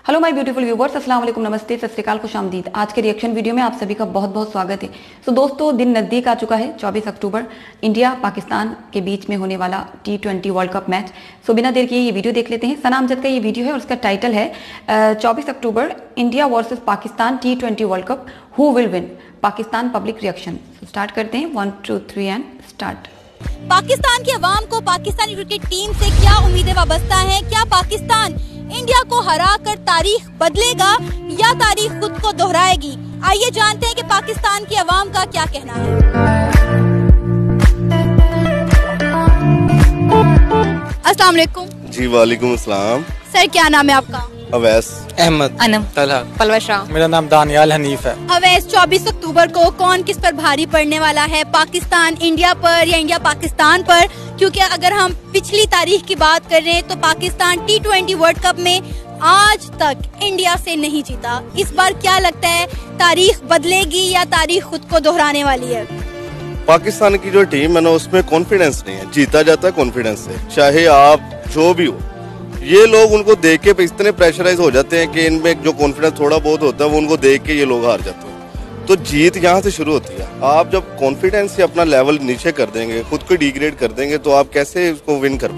Hello my beautiful viewers, अस्सलाम वालेकुम, नमस्ते, सत श्री अकाल, खुशामदीद। आज के रिएक्शन वीडियो में आप सभी का बहुत बहुत स्वागत है। तो दोस्तों, दिन नज़दीक आ चुका है। 24 अक्टूबर इंडिया पाकिस्तान के बीच में होने वाला T20 वर्ल्ड कप मैच। सो बिना देर किए ये वीडियो देख लेते हैं। सना अमजद का ये वीडियो है और उसका टाइटल है 24 अक्टूबर India versus Pakistan T20 world cup, who will win, Pakistan public reaction. Start करते हैं, 1 2 3 एंड स्टार्ट। पाकिस्तान की आवाम को पाकिस्तानी क्रिकेट टीम से क्या उम्मीदें वाबस्ता हैं? क्या पाकिस्तान इंडिया को हराकर तारीख बदलेगा या तारीख खुद को दोहराएगी? आइए जानते हैं कि पाकिस्तान की आवाम का क्या कहना है। अस्सलाम वालेकुम। जी वालेकुम अस्सलाम। सर, क्या नाम है आपका? अवैस अहमद, अनम, तलहा, पलवशा। मेरा नाम दानियाल हनीफ है। अवैस, 24 अक्टूबर को कौन किस पर भारी पड़ने वाला है? पाकिस्तान इंडिया पर या इंडिया पाकिस्तान पर? क्योंकि अगर हम पिछली तारीख की बात कर रहे हैं तो पाकिस्तान T20 वर्ल्ड कप में आज तक इंडिया से नहीं जीता। इस बार क्या लगता है, तारीख बदलेगी या तारीख खुद को दोहराने वाली है? पाकिस्तान की जो टीम है ना, उसमें कॉन्फिडेंस नहीं है। जीता जाता है कॉन्फिडेंस से, चाहे आप जो भी हो। ये लोग उनको देख के इतने प्रेशराइज हो जाते हैं कि इनमें जो कॉन्फिडेंस थोड़ा बहुत होता है वो उनको देख के ये लोग हार जाते हैं। तो जीत यहाँ से शुरू होती है। आप जब कॉन्फिडेंस से अपना लेवल नीचे कर देंगे, खुद को डिग्रेड कर देंगे, तो आप कैसे उसको विन कर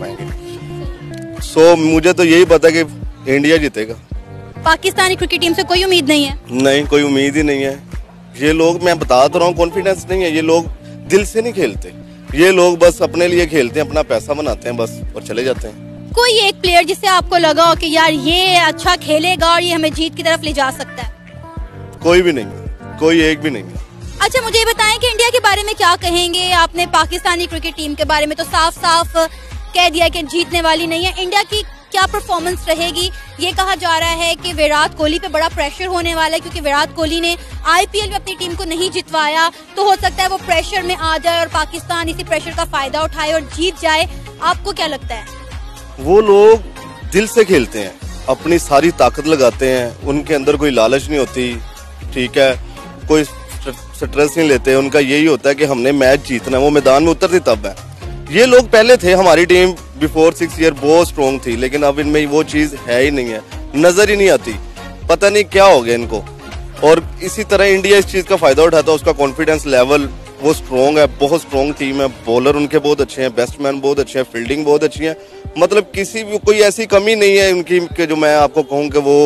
पाएंगे? सो मुझे तो यही पता है कि इंडिया जीतेगा। पाकिस्तानी क्रिकेट टीम से कोई उम्मीद नहीं है? नहीं, कोई उम्मीद ही नहीं है। ये लोग, मैं बता तो रहा हूँ, कॉन्फिडेंस नहीं है। ये लोग दिल से नहीं खेलते। ये लोग बस अपने लिए खेलते हैं, अपना पैसा बनाते हैं बस, और चले जाते हैं। कोई एक प्लेयर जिससे आपको लगा हो कि यार ये अच्छा खेलेगा और ये हमें जीत की तरफ ले जा सकता है? कोई भी नहीं है, कोई एक भी नहीं है। अच्छा, मुझे ये बताएं कि इंडिया के बारे में क्या कहेंगे? आपने पाकिस्तानी क्रिकेट टीम के बारे में तो साफ साफ कह दिया कि जीतने वाली नहीं है। इंडिया की क्या परफॉर्मेंस रहेगी? ये कहा जा रहा है कि विराट कोहली पे बड़ा प्रेशर होने वाला है, क्योंकि विराट कोहली ने IPL में अपनी टीम को नहीं जितवाया। तो हो सकता है वो प्रेशर में आ जाए और पाकिस्तान इसी प्रेशर का फायदा उठाए और जीत जाए। आपको क्या लगता है? वो लोग दिल से खेलते हैं, अपनी सारी ताकत लगाते हैं, उनके अंदर कोई लालच नहीं होती, ठीक है, कोई स्ट्रेस नहीं लेते। उनका यही होता है कि हमने मैच जीतना है। वो मैदान में उतरते तब है। ये लोग पहले थे, हमारी टीम बिफोर 6 ईयर बहुत स्ट्रॉन्ग थी, लेकिन अब इनमें वो चीज है ही नहीं है, नजर ही नहीं आती। पता नहीं क्या हो गया इनको। और इसी तरह इंडिया इस चीज का फायदा उठाता है। उसका कॉन्फिडेंस लेवल वो स्ट्रॉन्ग है, बहुत स्ट्रॉन्ग टीम है। बॉलर उनके बहुत अच्छे हैं, बैट्समैन बहुत अच्छे हैं, फील्डिंग बहुत अच्छी है। मतलब किसी भी कोई ऐसी कमी नहीं है उनकी कि जो मैं आपको कहूँ कि वो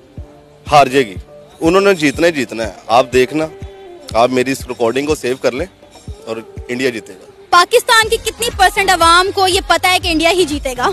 हार जाएगी। उन्होंने जीतना ही जीतना है। आप देखना, आप मेरी इस रिकॉर्डिंग को सेव कर लें और इंडिया जीतेगा। पाकिस्तान की कितनी % आवाम को ये पता है कि इंडिया ही जीतेगा?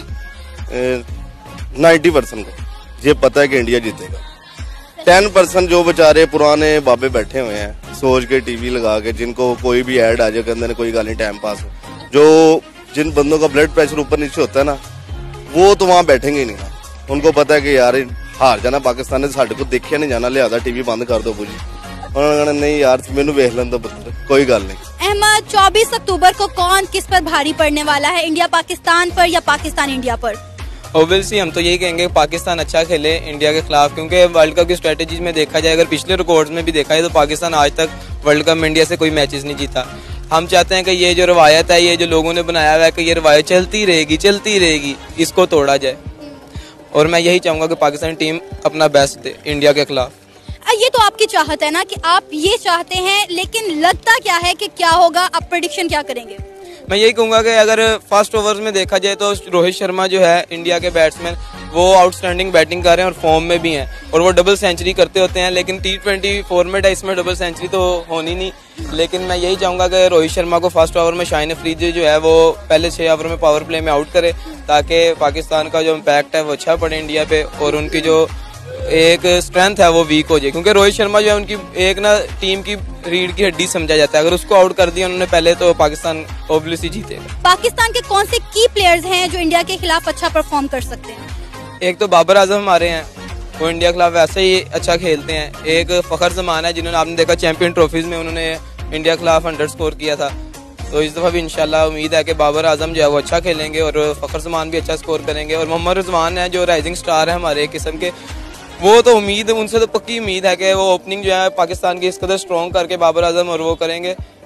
90% को ये पता है कि इंडिया जीतेगा। 10% जो बेचारे पुराने बाबे बैठे हुए हैं सोच के टीवी लगा के, जिनको कोई भी ऐड आ जाए कहते कोई गाली टाइम पास हो, जो जिन बंदों का ब्लड प्रेशर ऊपर नीचे होता है ना, वो तो वहां बैठेंगे ही नहीं। उनको पता है कि यार हार जाना पाकिस्तान ने, साढ़े को देखिया नहीं जाना, लिहाजा टीवी बंद कर दो बुझी। उन्होंने नहीं यार मैनू वेख लें तो पुत्र, कोई गल नहीं। अहमद, 24 अक्टूबर को कौन किस पर भारी पड़ने वाला है? इंडिया पाकिस्तान पर या पाकिस्तान इंडिया पर? ओबियसली हम तो यही कहेंगे पाकिस्तान अच्छा खेले इंडिया के खिलाफ, क्योंकि वर्ल्ड कप की स्ट्रेटेजीज में देखा जाए, अगर पिछले रिकॉर्ड्स में भी देखा जाए तो पाकिस्तान आज तक वर्ल्ड कप में इंडिया से कोई मैचेस नहीं जीता। हम चाहते हैं कि ये जो रवायत है, ये जो लोगों ने बनाया हुआ है कि ये रवायत चलती रहेगी, इसको तोड़ा जाए। और मैं यही चाहूंगा कि पाकिस्तान टीम अपना बेस्ट दे इंडिया के खिलाफ। ये तो आपकी चाहत है ना कि आप ये चाहते हैं, लेकिन लगता क्या है कि क्या होगा? आप प्रेडिक्शन क्या करेंगे? मैं यही कहूंगा कि अगर फर्स्ट ओवर्स में देखा जाए तो रोहित शर्मा जो है इंडिया के बैट्समैन, वो आउटस्टैंडिंग बैटिंग कर रहे हैं और फॉर्म में भी हैं, और वो डबल सेंचुरी करते होते हैं। लेकिन T20 फॉर्मेट है, इसमें डबल सेंचुरी तो होनी नहीं। लेकिन मैं यही चाहूंगा कि रोहित शर्मा को फर्स्ट ओवर में शाहीन अफरीदी जो है वो पहले 6 ओवर में पावर प्ले में आउट करे, ताकि पाकिस्तान का जो इम्पैक्ट है वो अच्छा पड़े इंडिया पे, और उनकी जो एक स्ट्रेंथ है वो वीक हो जाए। क्योंकि रोहित शर्मा जो है उनकी एक ना टीम की रीढ़ की हड्डी समझा जाता है। अगर उसको आउट कर दिया उन्होंने पहले, तो पाकिस्तान ऑब्वियसली जीतेगा। पाकिस्तान के कौन से की प्लेयर्स हैं जो इंडिया के खिलाफ अच्छा परफॉर्म कर सकते हैं? एक तो बाबर आजम हमारे हैं, वो इंडिया के खिलाफ वैसे ही अच्छा खेलते हैं। एक फखर जमान है, जिन्होंने आपने देखा चैंपियन ट्रॉफीज में उन्होंने इंडिया के खिलाफ 100 स्कोर किया था। तो इस दफा भी इंशाल्लाह उम्मीद है कि बाबर आजम जो है वो अच्छा खेलेंगे और फखर जमान भी अच्छा स्कोर करेंगे। और मोहम्मद रिजवान है जो राइजिंग स्टार है हमारे एक किस्म के, वो तो उम्मीद, उनसे तो पक्की उम्मीद है कि वो ओपनिंग जो है पाकिस्तान की इस कदर स्ट्रॉन्ग करके बाबर आजम और वो करेंगे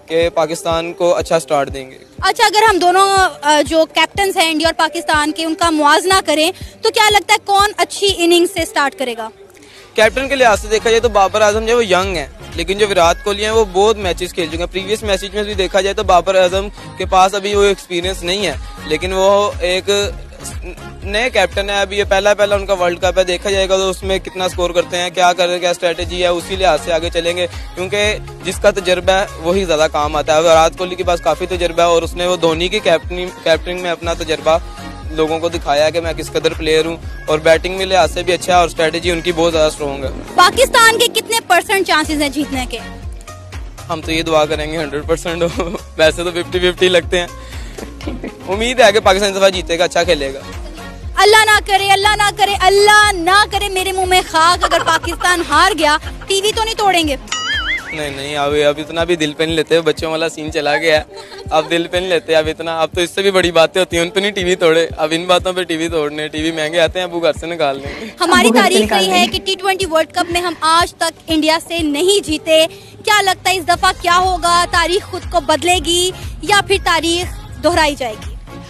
कि पाकिस्तान को अच्छा स्टार्ट देंगे। अच्छा, अगर हम दोनों जो कैप्टन्स हैं इंडिया और पाकिस्तान के, उनका मुआवजा करें तो क्या लगता है कौन अच्छी इनिंग्स से स्टार्ट करेगा? कैप्टन के लिहाज से देखा जाए तो बाबर आजम जो वो यंग है, लेकिन जो विराट कोहली है वो बहुत मैचेस खेल चुके हैं। प्रीवियस मैचेस में भी देखा जाए तो बाबर आजम के पास अभी वो एक्सपीरियंस नहीं है, लेकिन वो एक नए कैप्टन है। अभी ये पहला उनका वर्ल्ड कप है, देखा जाएगा तो उसमें कितना स्कोर करते हैं, क्या कर क्या स्ट्रेटेजी है, उसी लिहाज से आगे चलेंगे। क्योंकि जिसका तजर्बा है वही ज्यादा काम आता है। विराट कोहली के पास काफी तजर्बा है और उसने वो धोनी की कैप्टनिंग में अपना तजर्बा लोगों को दिखाया कि मैं किस कदर प्लेयर हूँ, और बैटिंग में लिहाज से भी अच्छा है और स्ट्रेटेजी उनकी बहुत ज्यादा स्ट्रॉन्ग है। पाकिस्तान के कितने % चांसेस हैं जीतने के? हम तो ये दुआ करेंगे 100% हो। वैसे तो 50-50 लगते हैं। उम्मीद है कि पाकिस्तान इस दफा जीतेगा, अच्छा खेलेगा। अल्लाह ना करे, अल्लाह ना करे, अल्लाह ना करे, मेरे मुंह में खाक। अगर पाकिस्तान हार गया टीवी तो नहीं तोड़ेंगे? नहीं, अब इतना भी दिल पे नहीं लेते। बच्चों वाला सीन चला गया है, अब दिल पे नहीं लेते अब इतना। अब तो इससे भी बड़ी बातें होती हैं, उन पे नहीं टीवी तोड़े, अब इन बातों पे टीवी तोड़ने। टीवी महंगे आते हैं, अब वो घर से निकाल लेंगे। हमारी तारीख रही है कि T20 वर्ल्ड कप में हम आज तक इंडिया से नहीं जीते। क्या लगता है इस दफा क्या होगा? तारीख खुद को बदलेगी या फिर तारीख दोहराई जाएगी?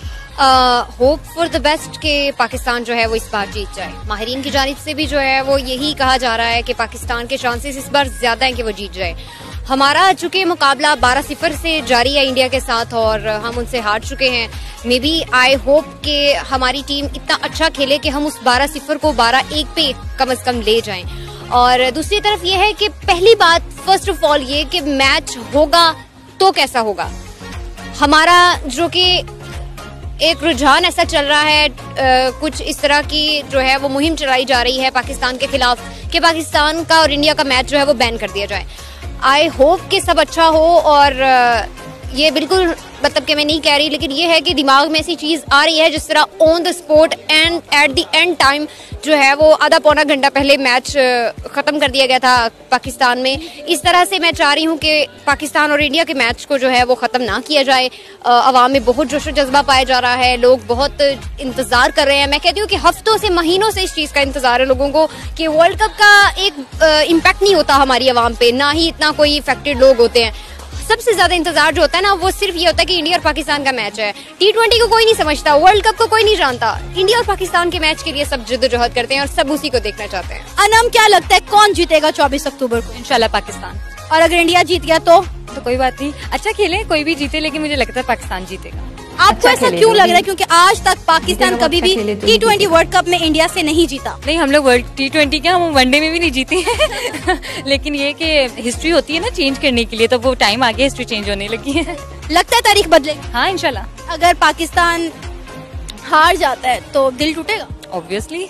होप फॉर द बेस्ट के पाकिस्तान जो है वो इस बार जीत जाए। माहिरीन की जानिब से भी जो है वो यही कहा जा रहा है कि पाकिस्तान के चांसेस इस बार ज्यादा हैं कि वो जीत जाए। हमारा चूंकि मुकाबला 12-0 से जारी है इंडिया के साथ और हम उनसे हार चुके हैं। मे बी आई होप कि हमारी टीम इतना अच्छा खेले कि हम उस 12-0 को 12-1 पे कम से कम ले जाएं। और दूसरी तरफ ये है कि पहली बात फर्स्ट ऑफ ऑल ये कि मैच होगा तो कैसा होगा। हमारा जो कि एक रुझान ऐसा चल रहा है, कुछ इस तरह की जो है वो मुहिम चलाई जा रही है पाकिस्तान के खिलाफ कि पाकिस्तान का और इंडिया का मैच जो है वो बैन कर दिया जाए। आई होप कि सब अच्छा हो। और ये बिल्कुल मतलब कि मैं नहीं कह रही, लेकिन ये है कि दिमाग में ऐसी चीज़ आ रही है जिस तरह on the spot and at the end time जो है वो आधा पौना घंटा पहले मैच ख़त्म कर दिया गया था पाकिस्तान में। इस तरह से मैं चाह रही हूँ कि पाकिस्तान और इंडिया के मैच को जो है वो ख़त्म ना किया जाए। अवाम में बहुत जोश जज्बा पाया जा रहा है, लोग बहुत इंतज़ार कर रहे हैं। मैं कहती हूँ कि हफ्तों से महीनों से इस चीज़ का इंतज़ार है लोगों को कि वर्ल्ड कप का एक इम्पैक्ट नहीं होता हमारी अवाम पे, ना ही इतना कोई इफेक्टेड लोग होते हैं। सबसे ज्यादा इंतजार जो होता है ना वो सिर्फ ये होता है कि इंडिया और पाकिस्तान का मैच है। T20 को कोई नहीं समझता, वर्ल्ड कप को कोई नहीं जानता। इंडिया और पाकिस्तान के मैच के लिए सब जिद्दोजहद करते हैं और सब उसी को देखना चाहते हैं। अनम, क्या लगता है कौन जीतेगा 24 अक्टूबर को? इंशाल्लाह पाकिस्तान। और अगर इंडिया जीत गया तो कोई बात नहीं, अच्छा खेले, कोई भी जीते, लेकिन मुझे लगता है पाकिस्तान जीतेगा। आपको ऐसा क्यों लग रहा है? क्योंकि आज तक पाकिस्तान कभी भी T20 वर्ल्ड कप में इंडिया से नहीं जीता। नहीं, हम लोग वर्ल्ड T20 क्या, हम वनडे में भी नहीं जीते हैं। लेकिन ये कि हिस्ट्री होती है ना चेंज करने के लिए, तो वो टाइम आ गया, हिस्ट्री चेंज होने लगी है। लगता है तारीख बदले? हाँ इंशाल्लाह। अगर पाकिस्तान हार जाता है तो दिल टूटेगा? ऑब्वियसली।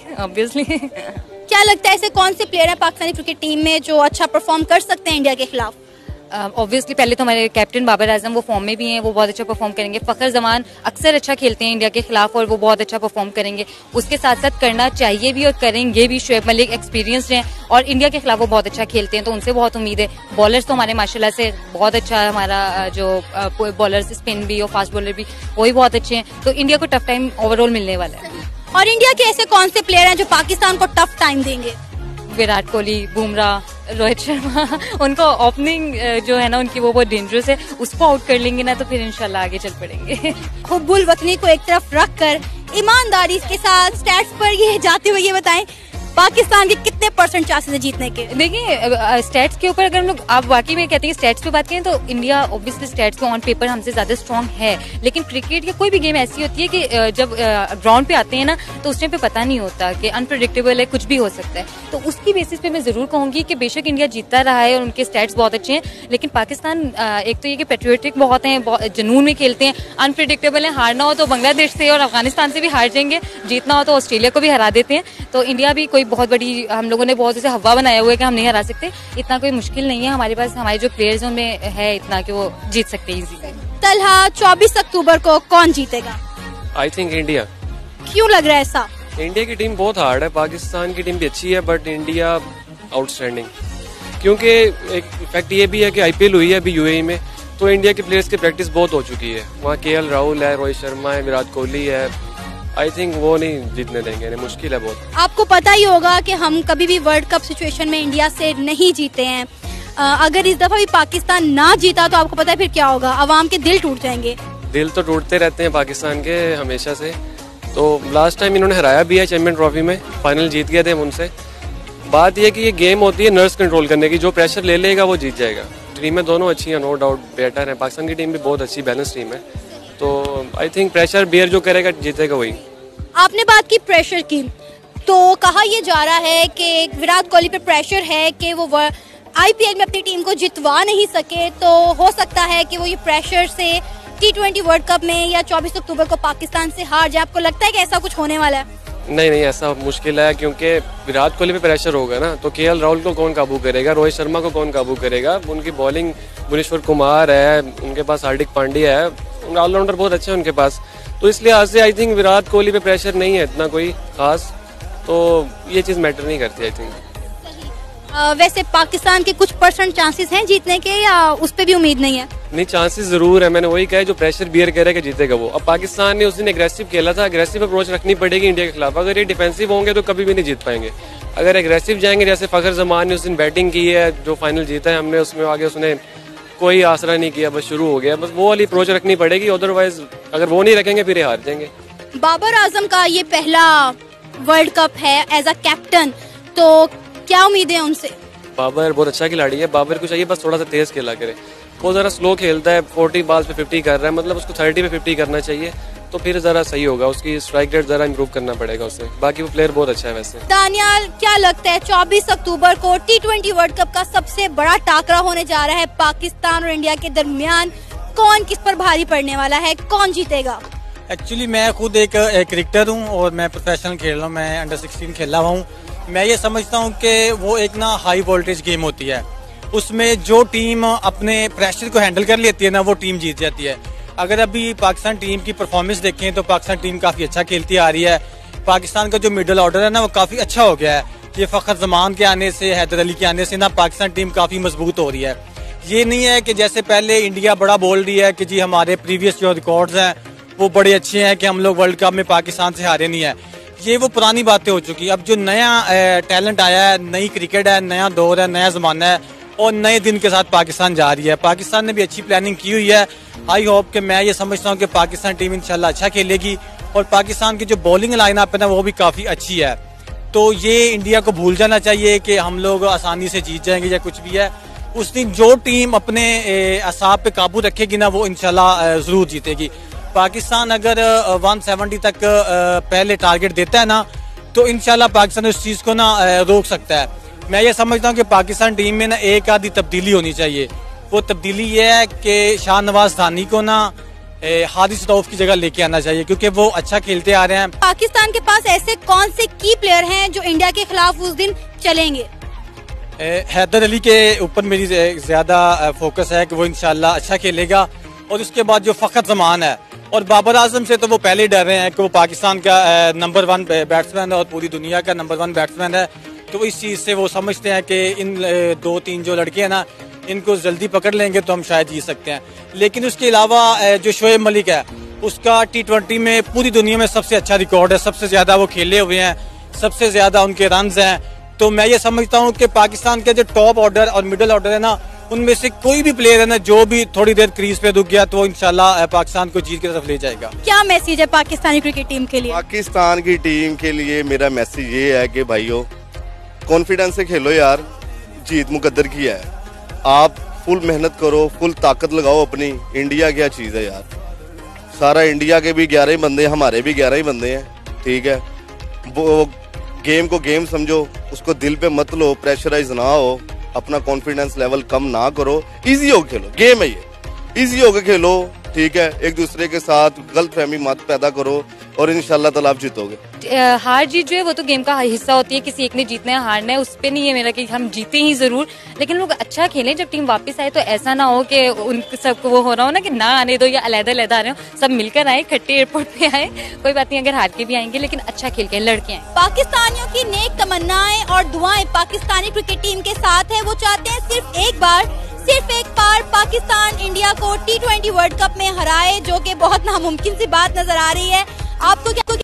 क्या लगता है ऐसे कौन से प्लेयर है पाकिस्तानी क्रिकेट टीम में जो अच्छा परफॉर्म कर सकते हैं इंडिया के खिलाफ? ऑब्वियसली पहले तो हमारे कैप्टन बाबर आजम वो फॉर्म में भी हैं, वो बहुत अच्छा परफॉर्म करेंगे। फखर जमान अक्सर अच्छा खेलते हैं इंडिया के खिलाफ और वो बहुत अच्छा परफॉर्म करेंगे। उसके साथ साथ करना चाहिए भी और करेंगे भी। शुएब मलिक एक्सपीरियंस्ड हैं और इंडिया के खिलाफ वो बहुत अच्छा खेलते हैं, तो उनसे बहुत उम्मीद है। बॉलर्स तो हमारे माशाल्लाह से बहुत अच्छा है। हमारा जो बॉलर्स स्पिन भी और फास्ट बॉलर भी वही बहुत अच्छे हैं, तो इंडिया को टफ टाइम ओवरऑल मिलने वाला है। और इंडिया के ऐसे कौन से प्लेयर हैं जो पाकिस्तान को टफ टाइम देंगे? विराट कोहली, बुमराह, रोहित शर्मा। उनको ओपनिंग जो है ना उनकी वो बहुत डेंजरस है, उसको आउट कर लेंगे ना तो फिर इंशाल्लाह आगे चल पड़ेंगे। हुब्बुल वतनी को एक तरफ रख कर ईमानदारी के साथ स्टैट्स पर ये जाते हुए ये बताएं पाकिस्तान के कितने % चांसेस है जीतने के? देखिए स्टैट्स के ऊपर अगर हम लोग आप वाकई में कहते हैं स्टैट्स पे बात करें तो इंडिया ऑब्वियसली स्टैट्स पे ऑन पेपर हमसे ज्यादा स्ट्रांग है, लेकिन क्रिकेट या कोई भी गेम ऐसी होती है कि जब ग्राउंड पे आते हैं ना तो उस टाइम पे पता नहीं होता कि अनप्रेडिक्टेबल है, कुछ भी हो सकता है। तो उसकी बेसिस पे मैं जरूर कहूंगी कि बेशक इंडिया जीतता रहा है और उनके स्टैट्स बहुत अच्छे हैं, लेकिन पाकिस्तान एक तो ये कि पेट्रियोटिक बहुत हैं, जुनून में खेलते हैं, अनप्रेडिक्टेबल है। हारना हो तो बांग्लादेश से और अफगानिस्तान से भी हार जाएंगे, जीतना हो तो ऑस्ट्रेलिया को भी हरा देते हैं। तो इंडिया भी कोई बहुत बड़ी, हम लोगों ने बहुत ऐसे हवा बनाया हुआ है कि हम नहीं हरा सकते, इतना कोई मुश्किल नहीं है हमारे पास। हमारे जो प्लेयर्स हैं उनमें है इतना कि वो जीत सकते हैं इजीली। तलहा, 24 अक्टूबर को कौन जीतेगा? I think India. क्यों लग रहा है ऐसा? इंडिया की टीम बहुत हार्ड है, पाकिस्तान की टीम भी अच्छी है, बट इंडिया आउटस्टैंडिंग। क्योंकि एक फैक्ट ये भी है कि IPL हुई है अभी UAE में, तो इंडिया के प्लेयर्स की प्रैक्टिस बहुत हो चुकी है। वहाँ KL राहुल है, रोहित शर्मा है, विराट कोहली है। आई थिंक वो नहीं जीतने देंगे, मुश्किल है बहुत। आपको पता ही होगा कि हम कभी भी वर्ल्ड कप सिचुएशन में इंडिया से नहीं जीते हैं। अगर इस दफा भी पाकिस्तान ना जीता तो आपको पता है फिर क्या होगा, अवाम के दिल टूट जाएंगे। दिल तो टूटते रहते हैं पाकिस्तान के हमेशा से। तो लास्ट टाइम इन्होंने हराया भी है चैंपियन ट्रॉफी में, फाइनल जीत गए थे हम उनसे। बात यह कि ये गेम होती है नर्व्स कंट्रोल करने की, जो प्रेशर ले लेगा वो जीत जाएगा। टीमें दोनों अच्छी हैं, नो डाउट बेटर है। पाकिस्तान की टीम भी बहुत अच्छी बैलेंस टीम है, तो आई थिंक प्रेशर बियर जो करेगा जीतेगा वही। आपने बात की प्रेशर की, तो कहा यह जा रहा है कि विराट कोहली पे प्रेशर है कि वो आईपीएल में अपनी टीम को जितवा नहीं सके, तो हो सकता है कि वो ये प्रेशर से T20 वर्ल्ड कप में या 24 अक्टूबर को पाकिस्तान से हार जाए। आपको लगता है कि ऐसा कुछ होने वाला है? नहीं, ऐसा मुश्किल है, क्योंकि विराट कोहली पे प्रेशर होगा ना, तो केएल राहुल को कौन काबू करेगा, रोहित शर्मा को कौन काबू करेगा। उनकी बॉलिंग भुवनेश्वर कुमार है, उनके पास हार्दिक पांड्या है, ऑलराउंडर बहुत अच्छे हैं उनके पास। तो इस लिहाज से आई थिंक विराट कोहली पे प्रेशर नहीं है इतना कोई खास, तो ये चीज़ मैटर नहीं करती आई थिंक। वैसे पाकिस्तान के कुछ % चांसेस हैं जीतने के, या उस पर भी उम्मीद नहीं है? नहीं, चांसेस जरूर है। मैंने वही कहा, जो प्रेशर बियर करेगा जीतेगा वो। अब पाकिस्तान ने उस दिन एग्रेसिव खेला था, एग्रेसिव अप्रोच रखनी पड़ेगी इंडिया के खिलाफ। अगर ये डिफेंसिव होंगे तो कभी भी नहीं जीत पाएंगे। अगर एग्रेसिव जाएंगे, जैसे फखर जमान ने उस दिन बैटिंग की है, जो फाइनल जीता है हमने, उसमें आगे उसने कोई आसरा नहीं किया, बस शुरू हो गया। बस वो वाली अप्रोच रखनी पड़ेगी, अदरवाइज अगर वो नहीं रखेंगे फिर ये हार जाएंगे। बाबर आजम का ये पहला वर्ल्ड कप है एज अ कैप्टन, तो क्या उम्मीद है उनसे? बाबर बहुत अच्छा खिलाड़ी है, बाबर को चाहिए बस थोड़ा सा तेज खेला करे। वो जरा स्लो खेलता है, 40 बॉल्स पे 50 कर रहा है, मतलब उसको 30 पे 50 करना चाहिए, तो फिर जरा सही होगा। उसकी स्ट्राइक रेट जरा इंप्रूव करना पड़ेगा उससे। बाकी वो प्लेयर बहुत अच्छा है वैसे। दानियाल, क्या लगता है 24 अक्टूबर को T20 वर्ल्ड कप का सबसे बड़ा टाकरा होने जा रहा है पाकिस्तान और इंडिया के दरमियान? कौन किस पर भारी पड़ने वाला है, कौन जीतेगा? एक्चुअली मैं खुद एक क्रिकेटर हूँ और मैं प्रोफेशनल खेल रहा हूँ, मैं अंडर 16 खेला हुआ हूँ। मैं ये समझता हूँ कि वो एक ना हाई वोल्टेज गेम होती है, उसमें जो टीम अपने प्रेशर को हैंडल कर लेती है ना, वो टीम जीत जाती है। अगर अभी पाकिस्तान टीम की परफॉर्मेंस देखें तो पाकिस्तान टीम काफ़ी अच्छा खेलती आ रही है। पाकिस्तान का जो मिडल ऑर्डर है ना, वो काफ़ी अच्छा हो गया है। ये फखर जमान के आने से, हैदर अली के आने से ना, पाकिस्तान टीम काफ़ी मजबूत हो रही है। ये नहीं है कि जैसे पहले इंडिया बड़ा बोल रही है कि जी हमारे प्रीवियस जो रिकॉर्ड्स हैं वो बड़े अच्छे हैं कि हम लोग वर्ल्ड कप में पाकिस्तान से हारे नहीं है। ये वो पुरानी बातें हो चुकी। अब जो नया टैलेंट आया है, नई क्रिकेट है, नया दौर है, नया ज़माना है, और नए दिन के साथ पाकिस्तान जा रही है। पाकिस्तान ने भी अच्छी प्लानिंग की हुई है। आई होप कि मैं ये समझता हूँ कि पाकिस्तान टीम इंशाल्लाह अच्छा खेलेगी, और पाकिस्तान की जो बॉलिंग लाइनअप है ना, वो भी काफ़ी अच्छी है। तो ये इंडिया को भूल जाना चाहिए कि हम लोग आसानी से जीत जाएंगे या कुछ भी है। उस दिन जो टीम अपने असाब पे काबू रखेगी ना, वो इंशाल्लाह ज़रूर जीतेगी। पाकिस्तान अगर 170 तक पहले टारगेट देता है ना, तो इंशाल्लाह पाकिस्तान उस चीज़ को ना रोक सकता है। मैं ये समझता हूँ कि पाकिस्तान टीम में ना एक आधी तब्दीली होनी चाहिए। वो तब्दीली ये है कि शाहनवाज धानी को ना हारिस रऊफ की जगह लेके आना चाहिए, क्योंकि वो अच्छा खेलते आ रहे हैं। पाकिस्तान के पास ऐसे कौन से की प्लेयर हैं जो इंडिया के खिलाफ उस दिन चलेंगे? हैदर अली के ऊपर मेरी ज्यादा फोकस है कि वो इंशाल्लाह अच्छा खेलेगा, और उसके बाद जो फखर जमान है और बाबर आजम से तो वो पहले ही डर रहे हैं कि वो पाकिस्तान का नंबर 1 बैट्समैन है और पूरी दुनिया का नंबर 1 बैट्समैन है। तो इस चीज़ से वो समझते हैं कि इन 2-3 जो लड़के हैं ना, इनको जल्दी पकड़ लेंगे तो हम शायद जीत सकते हैं। लेकिन उसके अलावा जो शोएब मलिक है, उसका T20 में पूरी दुनिया में सबसे अच्छा रिकॉर्ड है, सबसे ज़्यादा वो खेले हुए हैं, सबसे ज़्यादा उनके रन्स हैं। तो मैं ये समझता हूँ कि पाकिस्तान के जो टॉप ऑर्डर और मिडिल ऑर्डर है ना, उनमें से कोई भी प्लेयर है ना, जो भी थोड़ी देर क्रीज पे रुक गया तो इंशाल्लाह पाकिस्तान को जीत की तरफ ले जाएगा। क्या मैसेज है पाकिस्तानी क्रिकेट टीम के लिए? पाकिस्तान की टीम के लिए मेरा मैसेज ये है कि भाइयों, कॉन्फिडेंस से खेलो यार, जीत मुकद्दर की है। आप फुल मेहनत करो, फुल ताकत लगाओ अपनी। इंडिया क्या चीज़ है यार, सारा इंडिया के भी 11 ही बंदे, हमारे भी 11 ही बंदे हैं, ठीक है। वो गेम को गेम समझो, उसको दिल पे मत लो, प्रेशराइज ना हो, अपना कॉन्फिडेंस लेवल कम ना करो, इजी होकर खेलो। गेम है ये, इजी होकर खेलो, ठीक है। एक दूसरे के साथ गलतफहमी मत पैदा करो, और इंशाल्लाह ताला आप जीतोगे। हार जीत जो है वो तो गेम का हिस्सा होती है, किसी एक ने जीतना है हारना है, उस पे नहीं है मेरा कि हम जीते ही जरूर, लेकिन लोग अच्छा खेलें। जब टीम वापस आए तो ऐसा ना हो कि उन सबको वो हो रहा हो ना कि ना आने दो या अलग-अलग आ रहे हो, सब मिलकर आए, इकट्ठे एयरपोर्ट पे आए। कोई बात नहीं, अगर हार के भी आएंगे लेकिन अच्छा खेल के लड़के आए। पाकिस्तानियों की नेक तमन्नाएं और दुआएं पाकिस्तानी क्रिकेट टीम के साथ है। वो चाहते हैं सिर्फ एक बार पाकिस्तान इंडिया को T20 वर्ल्ड कप में हराए, जो कि बहुत नामुमकिन सी बात नजर आ रही है। आपको क्या?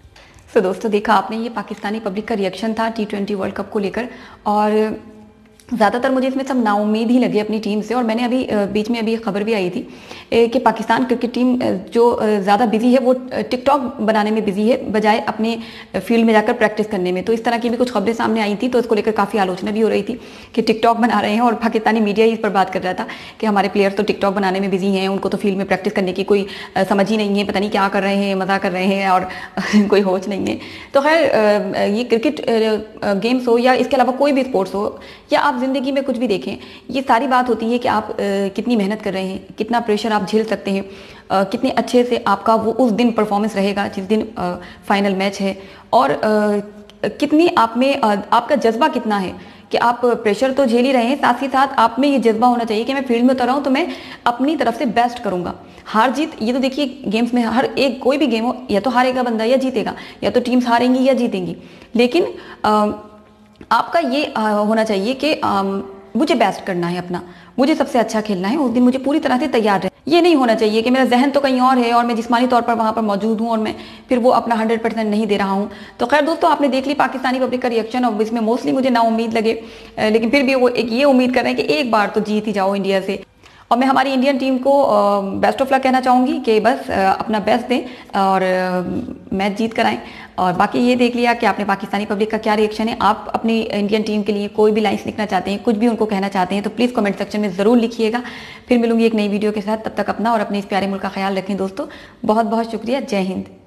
दोस्तों, देखा आपने, ये पाकिस्तानी पब्लिक का रिएक्शन था T20 वर्ल्ड कप को लेकर। और ज़्यादातर मुझे इसमें सब नाउम्मीद ही लगे अपनी टीम से। और मैंने अभी बीच में अभी खबर भी आई थी कि पाकिस्तान क्रिकेट टीम जो ज़्यादा बिजी है वो टिकटॉक बनाने में बिजी है बजाय अपने फील्ड में जाकर प्रैक्टिस करने में। तो इस तरह की भी कुछ खबरें सामने आई थी, तो इसको लेकर काफ़ी आलोचना भी हो रही थी कि टिकटॉक बना रहे हैं, और पाकिस्तानी मीडिया ही इस पर बात कर रहा था कि हमारे प्लेयर्स तो टिकटॉक बनाने में बिजी हैं, उनको तो फील्ड में प्रैक्टिस करने की कोई समझ ही नहीं है, पता नहीं क्या कर रहे हैं, मज़ा कर रहे हैं और कोई होश नहीं है। तो खैर ये क्रिकेट गेम्स हो या इसके अलावा कोई भी स्पोर्ट्स हो या आप ज़िंदगी में कुछ भी देखें, ये सारी बात होती है कि आप कितनी मेहनत कर रहे हैं, कितना प्रेशर आप झेल सकते हैं, कितने अच्छे से आपका वो उस दिन परफॉर्मेंस रहेगा जिस दिन फाइनल मैच है, और कितनी आप में आपका जज्बा कितना है कि आप प्रेशर तो झेल ही रहे हैं, साथ ही साथ आप में ये जज्बा होना चाहिए कि मैं फील्ड में उतर रहा हूँ तो मैं अपनी तरफ से बेस्ट करूँगा। हार जीत ये तो देखिए गेम्स में हर एक कोई भी गेम हो, या तो हारेगा बंदा या जीतेगा, या तो टीम्स हारेंगी या जीतेंगी, लेकिन आपका ये होना चाहिए कि मुझे बेस्ट करना है अपना, मुझे सबसे अच्छा खेलना है, उस दिन मुझे पूरी तरह से तैयार रहे। ये नहीं होना चाहिए कि मेरा जहन तो कहीं और है और मैं जिस्मानी तौर पर वहाँ पर मौजूद हूँ और मैं फिर वो अपना 100% नहीं दे रहा हूँ। तो खैर दोस्तों, आपने देख ली पाकिस्तानी पब्लिक का रिएक्शन, और इसमें मोस्टली मुझे ना उम्मीद लगे, लेकिन फिर भी वो एक ये उम्मीद कर रहे हैं कि एक बार तो जीत ही जाओ इंडिया से। और मैं हमारी इंडियन टीम को बेस्ट ऑफ लक कहना चाहूँगी कि बस अपना बेस्ट दें और मैच जीत कर आएँ। और बाकी ये देख लिया कि आपने पाकिस्तानी पब्लिक का क्या रिएक्शन है। आप अपनी इंडियन टीम के लिए कोई भी लाइन्स लिखना चाहते हैं, कुछ भी उनको कहना चाहते हैं, तो प्लीज़ कमेंट सेक्शन में ज़रूर लिखिएगा। फिर मिलूंगी एक नई वीडियो के साथ, तब तक अपना और अपने इस प्यारे मुल्क का ख्याल रखें दोस्तों। बहुत बहुत शुक्रिया। जय हिंद।